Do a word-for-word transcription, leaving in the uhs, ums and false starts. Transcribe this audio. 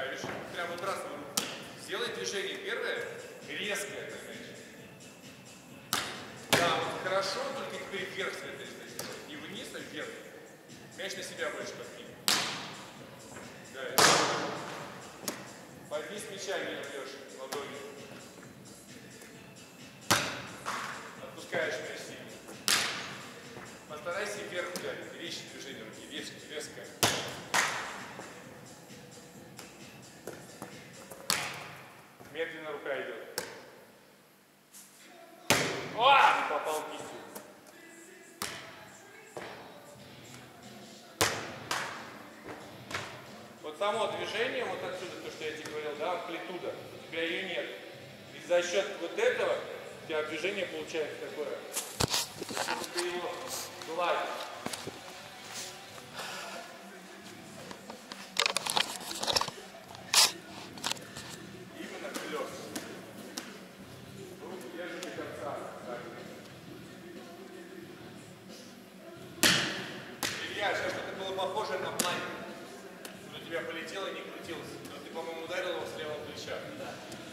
Да, видишь, прям выбрасывай руку. Сделай движение первое, резкое, ты знаешь. Да, вот хорошо, только теперь вверх с этой стороны. Не вниз, а вверх. Мяч на себя больше подкинь. Да, поднись мяча вверх, Леша, ладонью. Отпускаешь мяч сильно. Постарайся вверх ударить. Резче движение руки, резко, резко. Медленно рука идет. О! Попал кистью. Вот само движение, вот отсюда, то, что я тебе говорил, да, амплитуда, у тебя ее нет. И за счет вот этого у тебя движение получается такое. Ты его гладишь. Именно клёв. Руку держи до конца. Так. Илья, сейчас что-то было похоже на планку. У тебя полетело и не крутилось. Но ты, по-моему, ударил его с левого плеча. Да.